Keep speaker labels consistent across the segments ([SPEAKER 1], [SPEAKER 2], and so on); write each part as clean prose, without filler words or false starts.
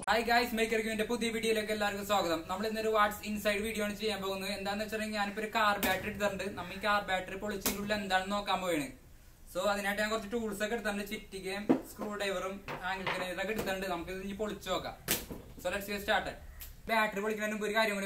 [SPEAKER 1] Hi guys, make a video like Swagadam. Namla what's inside video on Chiambo and then the car battery than the car battery policy and then no combo. So I got the tools second than the chitty game, screwdriver, angle than the polichoka. So let's get started. Battery and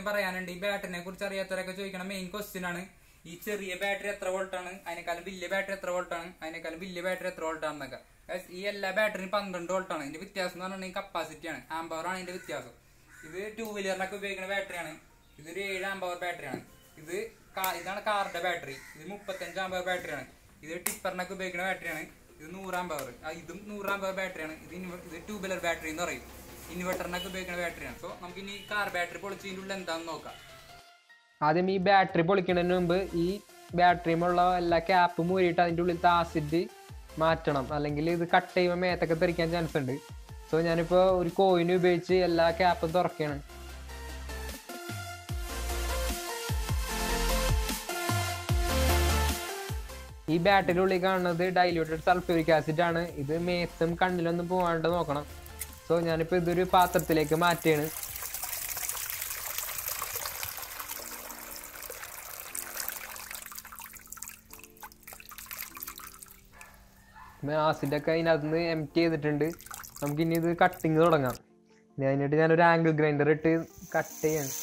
[SPEAKER 1] battery main question. Each a battery at the Voltan, and a Calvilla battery at the Voltan, and a Calvilla battery at the Voltan. As EL battery Pandan Dolton in the Vithias non capacity, Amber in the Vithias. Is it 2 wheeler Nakubegan battery? Is it Amber battery? Is it a car battery? Is it Mupat and Jamba battery? Is it Tipper Nakubegan battery? Is no Ramber? I do no Ramber battery. Is it 2 wheeler battery in the right? Inverter Nakubegan battery. So, Namkini car battery policy to length and Noka.
[SPEAKER 2] Ademi battery polikin number E battery mola like a Pumurita into the acid. മാറ്റണം അല്ലെങ്കിൽ ഇത് cut ചെയ്യുമ്പോൾ മേത്തൊക്കെ തെറിക്കാൻ chance ഉണ്ട്. So ഞാനിപ്പോൾ ഒരു coin ഉപയോഗിച്ച് എല്ലാ ക്യാപ്പും തുറക്കുകയാണ്. ഈ ബാറ്ററിയുടെ ഉള്ളിൽ കാണുന്നത് ഡൈല്യൂട്ടഡ് സൾഫ്യൂരിക് ആസിഡ് ആണ്. ഇത് മേത്തും കണ്ണിലൊന്നും പോകാണ്ട് നോക്കണം. സോ ഞാനിപ്പോൾ ഇതൊരു പാത്രത്തിലേക്ക് മാറ്റുകയാണ്. ആസിഡൊക്കെ അതിനകത്ത് എംപ്റ്റി ചെയ്തിട്ടുണ്ട്. നമുക്കിനി ഇത് കട്ടിങ് തുടങ്ങാം. അതിനായിട്ട് ഞാനൊരു ആംഗിൾ ഗ്രൈൻഡർ ഇട്ട് കട്ട് ചെയ്യാണ്.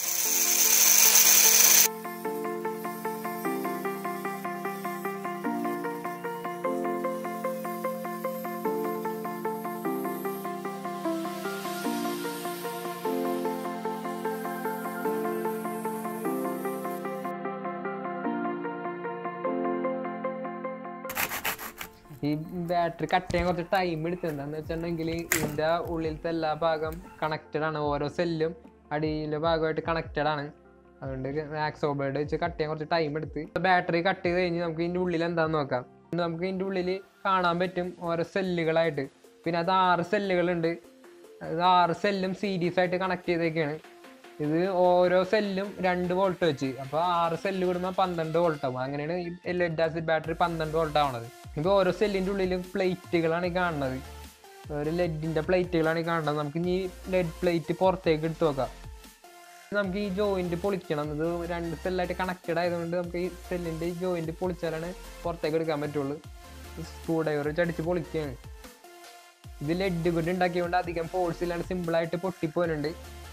[SPEAKER 2] ഈ ബാറ്ററി കട്ട് ചെയ്യാൻ കുറച്ച് ടൈം എടുത്തു. എന്താണെന്ന് വെച്ചിട്ടുണ്ടെങ്കിൽ ഇതിൻ്റെ ഉള്ളിലത്തെ എല്ലാ ഭാഗം കണക്റ്റഡ് ആണ്. ഓരോ സെല്ലും അടിയിലെ ഭാഗമായിട്ട് കണക്റ്റഡ് ആണ്. അതുകൊണ്ട് മാക്സോ ബ്ലേഡ് വെച്ച് കട്ട് ചെയ്യാൻ കുറച്ച് ടൈം എടുത്ത് ബാറ്ററി കട്ട് ചെയ്ത് കഴിഞ്ഞ് നമുക്ക് ഇതിൻ്റെ ഉള്ളിൽ എന്താണെന്ന് നോക്കാം. നമുക്ക് ഇതിൻ്റെ ഉള്ളിൽ കാണാൻ പറ്റും ഓരോ സെല്ലുകളായിട്ട്. പിന്നെ അത് 6 സെല്ലുകളുണ്ട്. അത് 6 സെല്ലും സീരീസ് ആയിട്ട് കണക്ട് ചെയ്തേക്കാണ്. ഇത് ഓരോ സെല്ലും 2 വോൾട്ട് വെച്ച്. അപ്പോൾ 6 സെല്ല് കൂടുമ്പോൾ 12 വോൾട്ട് ആവും. അങ്ങനെയാണ് ഈ ലെഡ് ആസിഡ് ബാറ്ററി 12 വോൾട്ട് ആവണത്. ഇപ്പോൾ ഓരോ സെല്ലിൻ്റെ ഉള്ളിലും പ്ലേറ്റുകളാണ് ഈ കാണുന്നത്. ഒരു ലെഡിൻ്റെ പ്ലേറ്റുകളാണ് ഈ കാണുന്നത്. നമുക്ക് ഇനി ലെഡ് പ്ലേറ്റ് പുറത്തേക്ക് എടുത്ത് നോക്കാം. നമുക്ക് ഈ ജോയിൻറ്റ് പൊളിക്കണം. ഇത് 2 സെല്ലായിട്ട് കണക്റ്റഡ് ആയതുകൊണ്ട് നമുക്ക് ഈ സെല്ലിൻ്റെ ഈ ജോയിൻറ്റ് പൊളിച്ചാലാണ് പുറത്തേക്ക് എടുക്കാൻ പറ്റുള്ളൂ. സ്ക്രൂ ഡ്രൈവർ വെച്ച് അടിച്ച് പൊളിക്കുകയാണ്. ഇത് ലെഡ് കൊണ്ട് ഉണ്ടാക്കിയതുകൊണ്ട് അധികം ഫോഴ്സ് ഇല്ലാണ്ട് സിമ്പിളായിട്ട് പൊട്ടിപ്പോലുണ്ട്.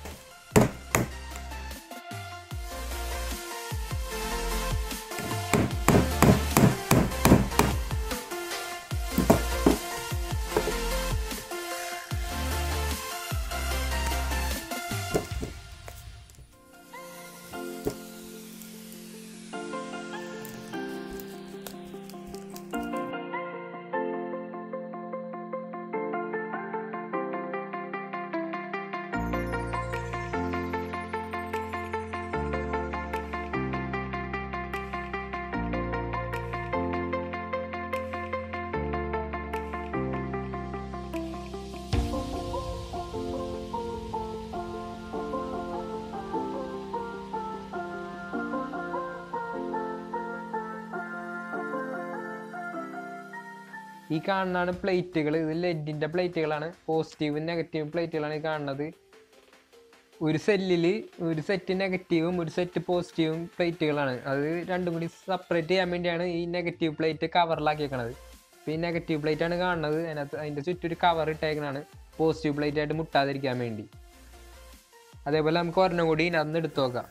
[SPEAKER 2] ഈ കാണുന്നതാണ് പ്ലേറ്റുകൾ. ഇത് ലെഡിൻ്റെ പ്ലേറ്റുകളാണ്. പോസിറ്റീവും നെഗറ്റീവും പ്ലേറ്റുകളാണ് ഈ കാണുന്നത്. ഒരു സെല്ലിൽ ഒരു സെറ്റ് നെഗറ്റീവും ഒരു സെറ്റ് പോസിറ്റീവും പ്ലേറ്റുകളാണ്. അത് രണ്ടും കൂടി സെപ്പറേറ്റ് ചെയ്യാൻ വേണ്ടിയാണ് ഈ നെഗറ്റീവ് പ്ലേറ്റ് കവറിലാക്കി വെക്കണത്. അപ്പോൾ ഈ നെഗറ്റീവ് പ്ലേറ്റാണ് കാണുന്നത്. അതിൻ്റെ ചുറ്റും ഒരു കവർ ഇട്ടേക്കണാണ് പോസിറ്റീവ് പ്ലേറ്റായിട്ട് മുട്ടാതിരിക്കാൻ വേണ്ടി. അതേപോലെ നമുക്ക് ഒരെണ്ണം കൂടി ഇതിനകത്ത് എടുത്ത് നോക്കാം.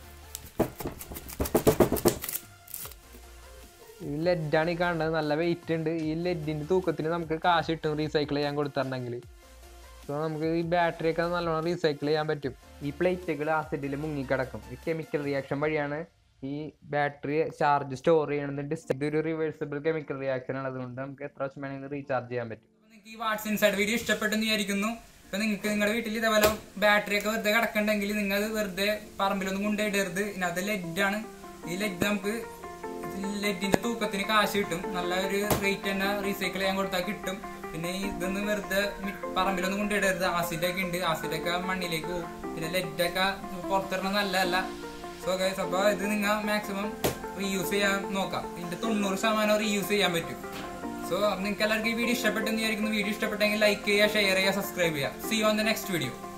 [SPEAKER 2] ഈ ലെഡാണ് ഈ കാണുന്നത്. നല്ല വെയിറ്റ് ഉണ്ട്. ഈ ലെഡിൻ്റെ തൂക്കത്തിന് നമുക്ക് കാശ് കിട്ടും റീസൈക്കിൾ ചെയ്യാൻ കൊടുത്തിട്ടുണ്ടെങ്കിൽ. സോ നമുക്ക് ഈ ബാറ്ററിയൊക്കെ നല്ലോണം റീസൈക്കിൾ ചെയ്യാൻ പറ്റും. ഈ പ്ലേറ്റുകൾ ആസിഡിൽ മുങ്ങിക്കിടക്കും. ഈ കെമിക്കൽ റിയാക്ഷൻ വഴിയാണ് ഈ ബാറ്ററി ചാർജ് സ്റ്റോർ ചെയ്യണമെന്ന്. ഇതൊരു റിവേഴ്സിബിൾ കെമിക്കൽ റിയാക്ഷൻ ആണ്. അതുകൊണ്ട് നമുക്ക് എത്ര വർഷം വേണമെങ്കിലും റീചാർജ് ചെയ്യാൻ പറ്റും.
[SPEAKER 1] നിങ്ങൾക്ക് ഈ വാട്സ് ഇൻസൈഡ് വീഡിയോ ഇഷ്ടപ്പെട്ടെന്ന് വിചാരിക്കുന്നു. ഇപ്പം നിങ്ങൾക്ക് നിങ്ങളുടെ വീട്ടിൽ ഇതേപോലെ ബാറ്ററിയൊക്കെ വെറുതെ കിടക്കണ്ടെങ്കിൽ നിങ്ങൾ വെറുതെ പറമ്പിലൊന്നും കൊണ്ടുപോയിടരുത്. ഇതിനകത്ത് ലെഡാണ്. ഈ ലെഡ് നമുക്ക് ലെഡിന്റെ തൂക്കത്തിന് കാശ് കിട്ടും. നല്ല ഒരു റേറ്റ് തന്നെ റീസൈക്കിൾ ചെയ്യാൻ കൊടുത്താൽ കിട്ടും. പിന്നെ ഇതൊന്നും വെറുതെ പറമ്പിലൊന്നും കൊണ്ടിടരുത്. ആസിഡൊക്കെ ഉണ്ട്. ആസിഡൊക്കെ മണ്ണിലേക്ക് പോകും. പിന്നെ ലെഡൊക്കെ പുറത്തിടണം നല്ലതല്ല. സോ ഗൈസ്, അപ്പോൾ ഇത് നിങ്ങൾ മാക്സിമം റീയൂസ് ചെയ്യാൻ നോക്കാം. ഇതിന്റെ 90% റീയൂസ് ചെയ്യാൻ പറ്റും. സോ നിങ്ങൾക്ക് എല്ലാവർക്കും ഈ വീഡിയോ ഇഷ്ടപ്പെട്ടെന്ന് വിചാരിക്കുന്നു. വീഡിയോ ഇഷ്ടപ്പെട്ടെങ്കിൽ ലൈക്ക് ചെയ്യുക, ഷെയർ ചെയ്യുക, സബ്സ്ക്രൈബ് ചെയ്യുക. See you on the next video.